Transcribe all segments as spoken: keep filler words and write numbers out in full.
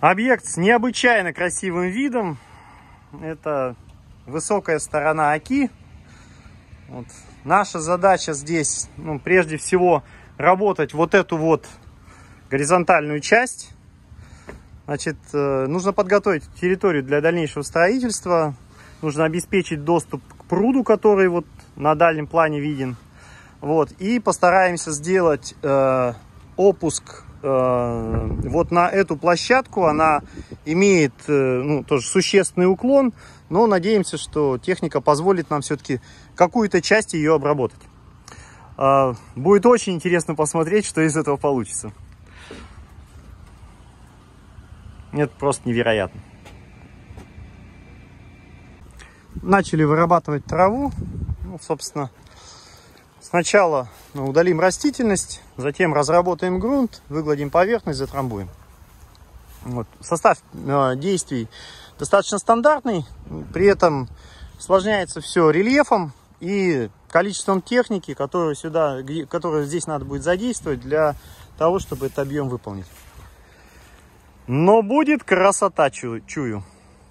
Объект с необычайно красивым видом. Это высокая сторона Оки. Вот. Наша задача здесь, ну, прежде всего, работать вот эту вот горизонтальную часть. Значит, нужно подготовить территорию для дальнейшего строительства. Нужно обеспечить доступ к пруду, который вот на дальнем плане виден. Вот. И постараемся сделать э, опуск э, вот на эту площадку. Она имеет э, ну, тоже существенный уклон, но надеемся, что техника позволит нам все-таки какую-то часть ее обработать. Э, будет очень интересно посмотреть, что из этого получится. Это просто невероятно. Начали вырабатывать траву. Ну, собственно, сначала ну, удалим растительность, затем разработаем грунт, выгладим поверхность, затрамбуем. Вот. Состав э, действий достаточно стандартный, при этом усложняется все рельефом и количеством техники, которую, сюда, которую здесь надо будет задействовать для того, чтобы этот объем выполнить. Но будет красота, чую.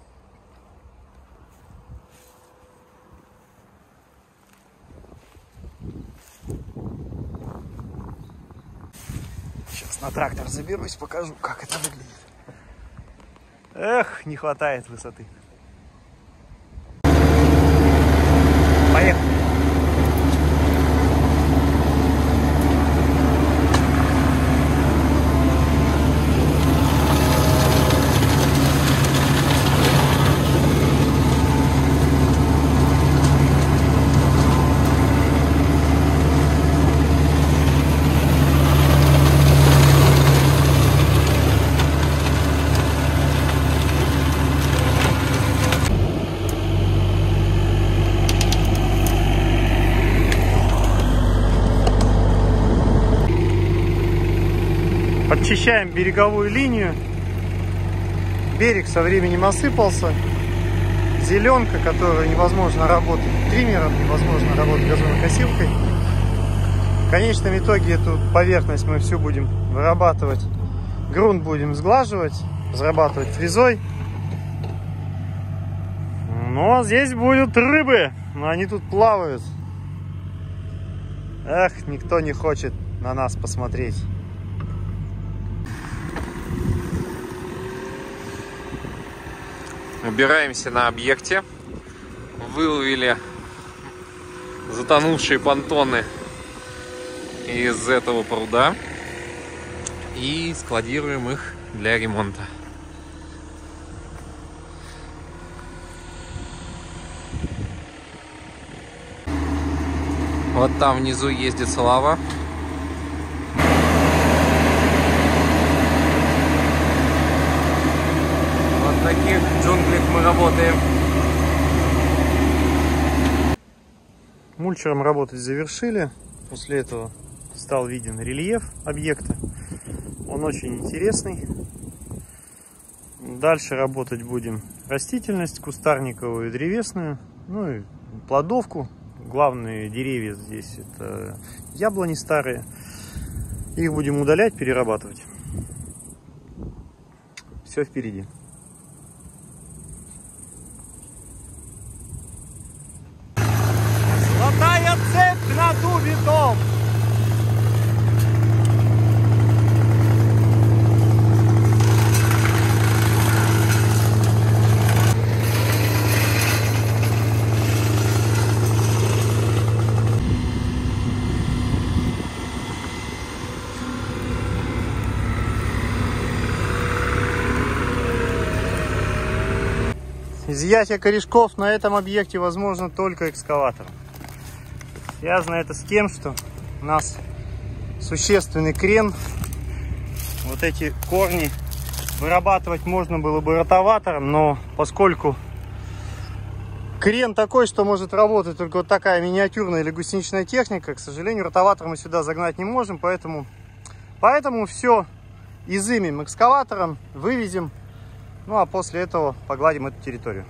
Сейчас на трактор заберусь, покажу, как это выглядит. Эх, не хватает высоты. Поехали. Подчищаем береговую линию. Берег со временем осыпался. Зеленка, которую невозможно работать триммером, невозможно работать газонокосилкой. В конечном итоге эту поверхность мы всю будем вырабатывать. Грунт будем сглаживать, разрабатывать фрезой. Но здесь будут рыбы, но они тут плавают. Эх, никто не хочет на нас посмотреть. Убираемся на объекте. Выловили затонувшие понтоны из этого пруда и складируем их для ремонта. Вот там внизу ездит Слава. В таких джунглях мы работаем. Мульчером работать завершили. После этого стал виден рельеф объекта. Он очень интересный. Дальше работать будем растительность, кустарниковую и древесную. Ну и плодовку. Главные деревья здесь это яблони старые. Их будем удалять, перерабатывать. Все впереди. Золотая цепь на дубе дом. Изъятие корешков на этом объекте возможно только экскаватором. Связано это с тем, что у нас существенный крен. Вот эти корни вырабатывать можно было бы ротоватором, но поскольку крен такой, что может работать только вот такая миниатюрная или гусеничная техника, к сожалению, ротоватор мы сюда загнать не можем, поэтому, поэтому все изымем экскаватором, вывезем. Ну а после этого погладим эту территорию.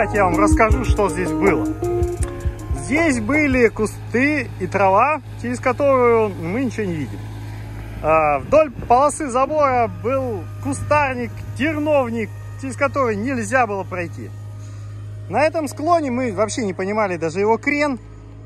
так я вам расскажу, что здесь было. Здесь были кусты и трава, через которую мы ничего не видим. Вдоль полосы забора был кустарник, терновник, через который нельзя было пройти. На этом склоне мы вообще не понимали даже его крен,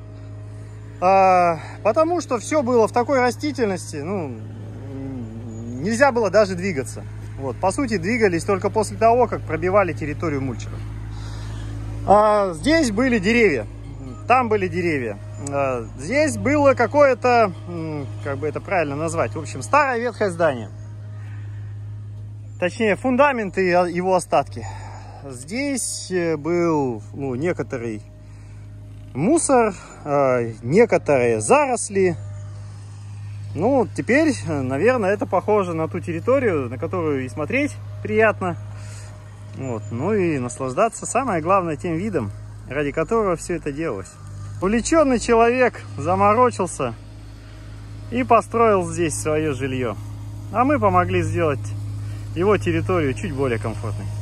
потому что все было в такой растительности, ну, нельзя было даже двигаться. Вот, по сути, двигались только после того, как пробивали территорию мульчеров. А здесь были деревья, там были деревья. А здесь было какое-то, как бы это правильно назвать, в общем, старое ветхое здание. Точнее, фундамент и его остатки. Здесь был, ну, некоторый мусор, некоторые заросли. Ну, теперь, наверное, это похоже на ту территорию, на которую и смотреть приятно. Вот. Ну и наслаждаться, самое главное, тем видом, ради которого все это делалось. Увлеченный человек заморочился и построил здесь свое жилье. А мы помогли сделать его территорию чуть более комфортной.